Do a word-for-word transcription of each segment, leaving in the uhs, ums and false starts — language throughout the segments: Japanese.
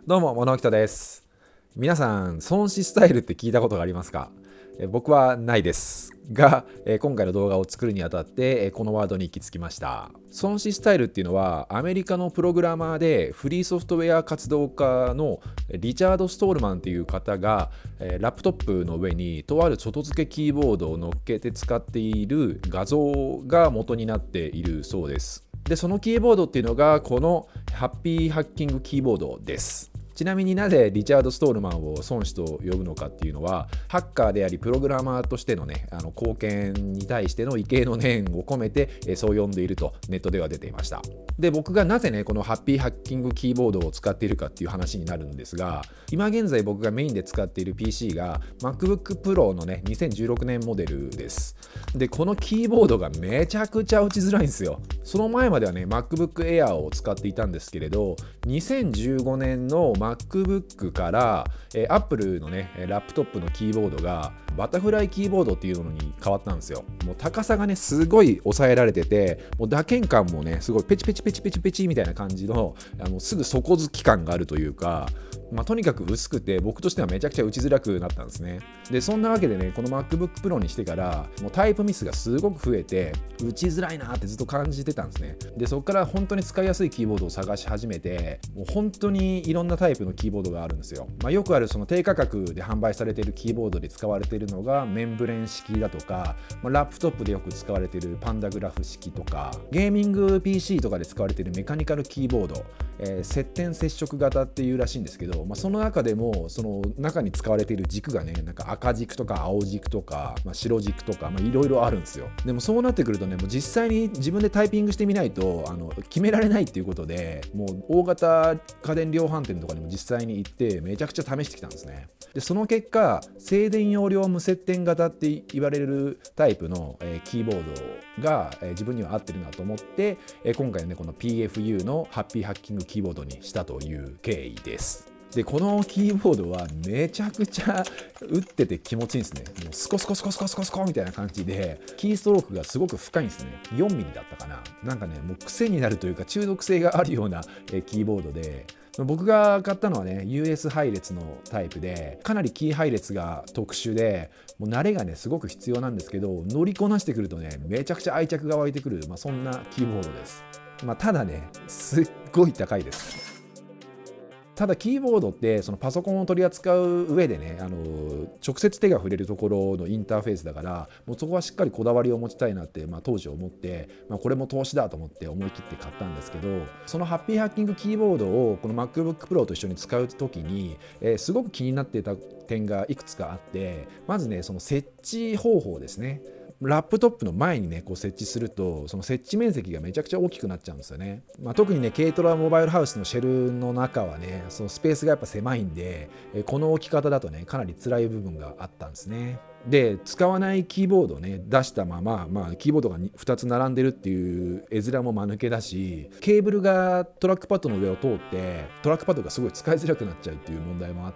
どうも、モノキトです。皆さん、孫子スタイルって聞いたことがありますか？え僕はないですが、え今回の動画を作るにあたってえこのワードに行き着きました。孫子スタイルっていうのはアメリカのプログラマーでフリーソフトウェア活動家のリチャード・ストールマンっていう方がえラップトップの上にとある外付けキーボードを乗っけて使っている画像が元になっているそうです。で、そのキーボードっていうのがこのハッピーハッキングキーボードです。ちなみになぜリチャード・ストールマンを孫子と呼ぶのかっていうのは、ハッカーでありプログラマーとしてのね、あの貢献に対しての畏敬の念を込めて、えそう呼んでいるとネットでは出ていました。で、僕がなぜねこのハッピーハッキングキーボードを使っているかっていう話になるんですが、今現在僕がメインで使っている ピーシー が MacBook Pro のねにせんじゅうろくねんモデルです。で、このキーボードがめちゃくちゃ打ちづらいんですよ。その前まではね MacBook Air を使っていたんですけれど、にせんじゅうごねんの MacBook から、えー、Apple のねラップトップのキーボードがバタフライキーボードっていうのに変わったんですよ。もう高さがねすごい抑えられてて、もう打鍵感もねすごいペチペチペチペチペチみたいな感じの、あのすぐ底付き感があるというか、まあ、とにかく薄くて僕としてはめちゃくちゃ打ちづらくなったんですね。で、そんなわけでねこの MacBook Pro にしてからもうタイプミスがすごく増えて打ちづらいなってずっと感じてたんですね。で、そこから本当に使いやすいキーボードを探し始めて、もう本当にいろんなタイプのキーボードがあるんですよ。まあ、よくあるその低価格で販売されているキーボードで使われているのがメンブレン式だとか、まあ、ラップトップでよく使われているパンダグラフ式とか、ゲーミング ピーシー とかで使われているメカニカルキーボード、えー、接点接触型っていうらしいんですけど、まあ、その中でもその中に使われている軸がね、なんか赤軸とか青軸とか、まあ、白軸とかいろいろあるんですよ。でもそうなってくるとね、もう実際に自分でタイピングしてみないとあの決められないっていうことで、もう大型家電量販店とかにも実際に行ってめちゃくちゃ試してきたんですね。で、その結果静電容量無接点型って言われるタイプの、えー、キーボードが、えー、自分には合ってるなと思って、えー、今回ねこの ピーエフユー のハッピーハッキングキーボードにしたという経緯です。で、このキーボードはめちゃくちゃ打ってて気持ちいいんですね。もうスコスコスコスコスコスコみたいな感じで、キーストロークがすごく深いんですね。よんミリだったかな。なんかね、もう癖になるというか中毒性があるようなキーボードで、僕が買ったのはね ユーエス 配列のタイプで、かなりキー配列が特殊で、もう慣れがねすごく必要なんですけど、乗りこなしてくるとねめちゃくちゃ愛着が湧いてくる、まあ、そんなキーボードです。まあ、ただねすっごい高いです。ただキーボードってそのパソコンを取り扱う上でね、あの直接手が触れるところのインターフェースだから、もうそこはしっかりこだわりを持ちたいなって、まあ、当時思って、まあ、これも投資だと思って思い切って買ったんですけど、そのハッピーハッキングキーボードをこの MacBook Pro と一緒に使う時に、えー、すごく気になっていた点がいくつかあって、まずねその設置方法ですね。ラップトップの前にねこう設置すると、その設置面積がめちゃくちゃ大きくなっちゃうんですよね。まあ、特にね軽トラモバイルハウスのシェルの中はねそのスペースがやっぱ狭いんで、この置き方だとねかなり辛い部分があったんですね。で、使わないキーボードをね出したまま、まあ、キーボードがふたつ並んでるっていう絵面も間抜けだし、ケーブルがトラックパッドの上を通ってトラックパッドがすごい使いづらくなっちゃうっていう問題もあって、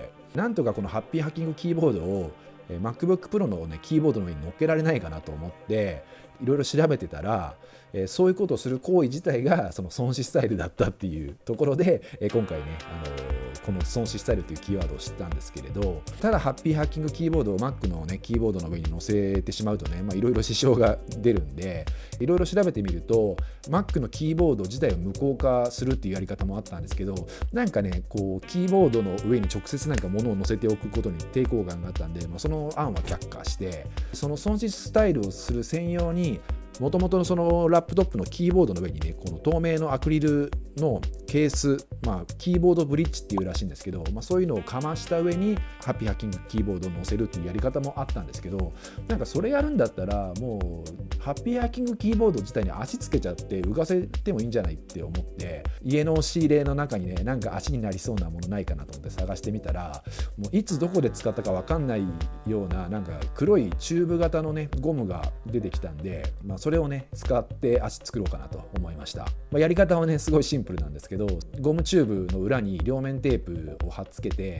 なんとかこのハッピーハッキングキーボードをMacBook Pro の、ね、キーボードの上に乗っけられないかなと思っていろいろ調べてたら、えー、そういうことをする行為自体がその孫子スタイルだったっていうところで、えー、今回ね、あのー、この孫子スタイルというキーワードを知ったんですけれど、ただハッピーハッキングキーボードを Mac の、ね、キーボードの上に載せてしまうとね、いろいろ支障が出るんで、いろいろ調べてみると Mac のキーボード自体を無効化するっていうやり方もあったんですけど、なんかねこうキーボードの上に直接なんか物を載せておくことに抵抗感があったんで、まあ、その案は却下して、その孫子スタイルをする専用にもともとのそのラップトップのキーボードの上にねこの透明のアクリルのケース、まあ、キーボードブリッジっていうらしいんですけど、まあ、そういうのをかました上にハッピーハッキングキーボードを載せるっていうやり方もあったんですけど、なんかそれやるんだったらもうハッピーハッキングキーボード自体に足つけちゃって浮かせてもいいんじゃないって思って、家の押し入れの中にねなんか足になりそうなものないかなと思って探してみたら、もういつどこで使ったか分かんないようななんか黒いチューブ型のねゴムが出てきたんで、まあ、それをね使って足作ろうかなと思いました。まあ、やり方はねすごいシンプルなんですけど、ゴムチューブの裏に両面テープを貼っつけて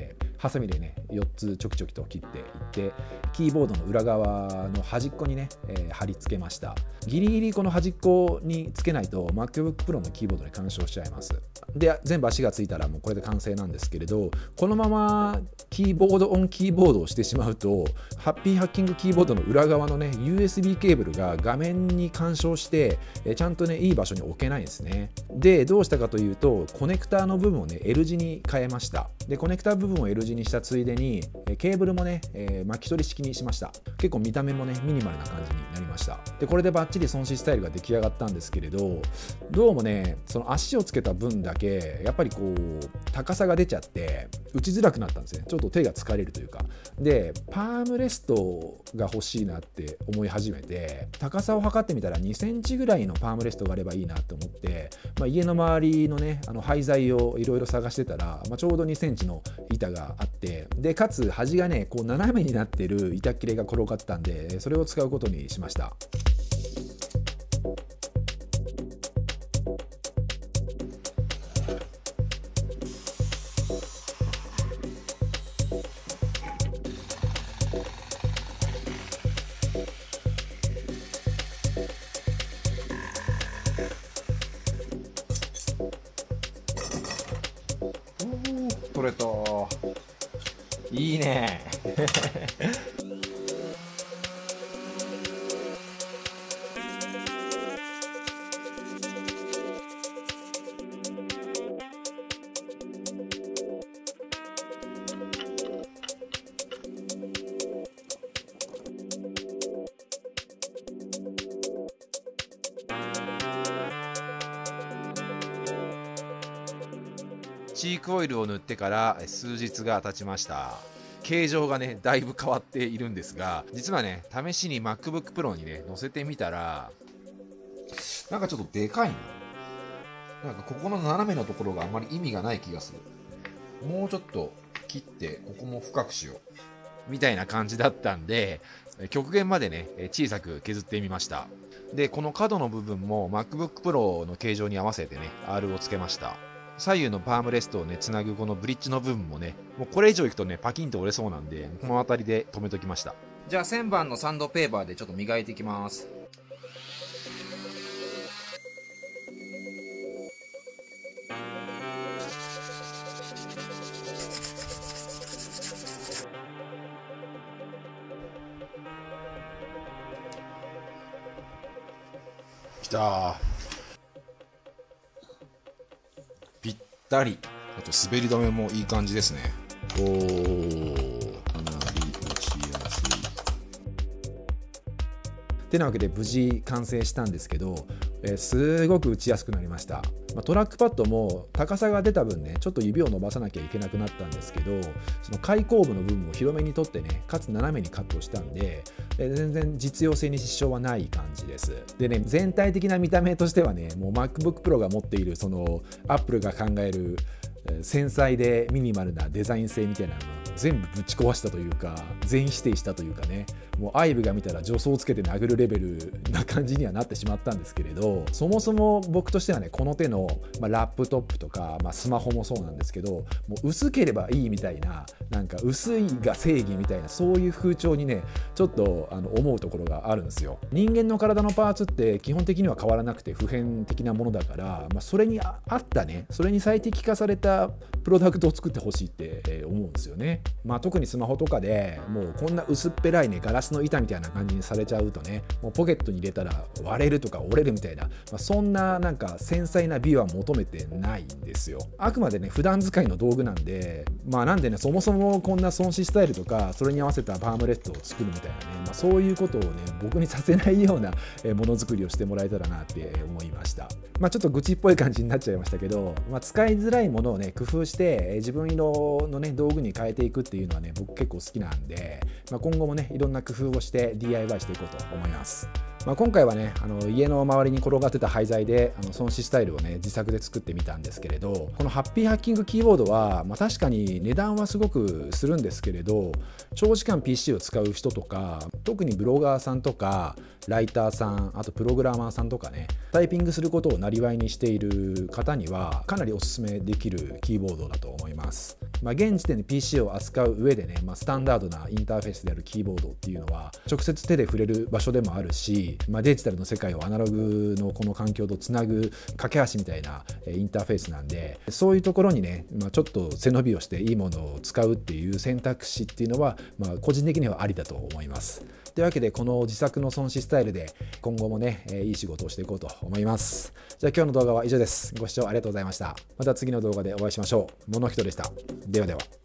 ハサミでねよっつちょきちょきと切っていって、キーボードの裏側の端っこにね、えー、貼り付けました。ギリギリこの端っこにつけないと MacBook Pro のキーボードに干渉しちゃいます。で全部足がついたらもうこれで完成なんですけれど、このままキーボードオンキーボードをしてしまうと、ハッピーハッキングキーボードの裏側のね ユーエスビー ケーブルが画面に干渉してえちゃんとねいい場所に置けないんですね。でどうしたかというと、コネクターの部分をね L 字に変えました。でコネクター部分を L 字にしたついでにケーブルもね、えー、巻き取り式にしました。結構見た目もねミニマルな感じになりました。でこれでバッチリ損失スタイルが出来上がったんですけれど、どうもねその足をつけた分だけやっぱりこう高さが出ちゃって打ちづらくなったんですね。ちょっと手が疲れるというか。でパームレストが欲しいなって思い始めて、高さを測ってみたらにセンチぐらいのパームレストがあればいいなと思って、まあ、家の周りのねあの廃材をいろいろ探してたら、まあ、ちょうどにセンチの板があって、でかつ端がねこう斜めになってる板切れが転がってたんで、それを使うことにしました。取れた。いいね。チークオイルを塗ってから数日が経ちました。形状がねだいぶ変わっているんですが、実はね試しに MacBook Pro にね載せてみたら、なんかちょっとでかいの。なんかここの斜めのところがあんまり意味がない気がする。もうちょっと切ってここも深くしようみたいな感じだったんで、極限までね小さく削ってみました。でこの角の部分も MacBook Pro の形状に合わせてね アール をつけました。左右のパームレストをねつなぐこのブリッジの部分もね、もうこれ以上いくとねパキンと折れそうなんで、この辺りで止めときました。じゃあ旋盤のサンドペーパーでちょっと磨いていきます。きたー。ぴったり。あと滑り止めもいい感じですね。おー、かなり打ちやすい。てなわけで無事完成したんですけど、えー、すごく打ちやすくなりました。まあ、トラックパッドも高さが出た分ねちょっと指を伸ばさなきゃいけなくなったんですけど、その開口部の部分を広めに取ってね、かつ斜めにカットしたんで、えー、全然実用性に支障はない感じです。でね、全体的な見た目としてはね、もう MacBook Pro が持っているその Apple が考える繊細でミニマルなデザイン性みたいなのを全部ぶち壊したというか、全否定したというかね、もうアイブが見たら助走をつけて殴るレベルな感じにはなってしまったんですけれど、そもそも僕としてはね、この手の、まあ、ラップトップとか、まあ、スマホもそうなんですけど、もう薄ければいいみたいな、なんか薄いが正義みたいな、そういう風潮にねちょっとあの思うところがあるんですよ。人間の体のパーツって基本的には変わらなくて普遍的なものだから、まあ、それに合ったね、それに最適化されたプロダクトを作ってほしいって思うんですよね。まあ、特にスマホとかでもうこんな薄っぺらいねガラスの板みたいな感じにされちゃうとね、もうポケットに入れたら割れるとか折れるみたいな、まあ、そんななんか繊細な美は求めてないんですよ。あくまでね普段使いの道具なんで、まあなんでね、そもそもこんな損失スタイルとかそれに合わせたパームレットを作るみたいなね、まあ、そういうことをね僕にさせないようなものづくりをしてもらえたらなって思いました。まあちょっと愚痴っぽい感じになっちゃいましたけど、まあ、使いづらいものをね工夫して自分色のね道具に変えていくっていうのはね僕結構好きなんで、まあ、今後もねいろんな工夫をして ディーアイワイ していこうと思います。 まあ、今回はねあの家の周りに転がってた廃材であの孫子スタイルをね自作で作ってみたんですけれど、このハッピーハッキングキーボードは、まあ、確かに値段はすごくするんですけれど、長時間 ピーシー を使う人とか、特にブロガーさんとかライターさん、あとプログラマーさんとかね、タイピングすることをなりわいにしている方にはかなりおすすめできるキーボードだと思います。まあ、現時点で ピーシー を扱う上でね、まあ、スタンダードなインターフェースであるキーボードっていうのは直接手で触れる場所でもあるし、まあ、デジタルの世界をアナログのこの環境とつなぐ架け橋みたいなインターフェースなんで、そういうところにね、まあ、ちょっと背伸びをしていいものを使うっていう選択肢っていうのは、まあ、個人的にはありだと思います。というわけで、この自作の孫子スタイルで今後もね、いい仕事をしていこうと思います。じゃあ今日の動画は以上です。ご視聴ありがとうございました。また次の動画でお会いしましょう。モノヒトでした。ではでは。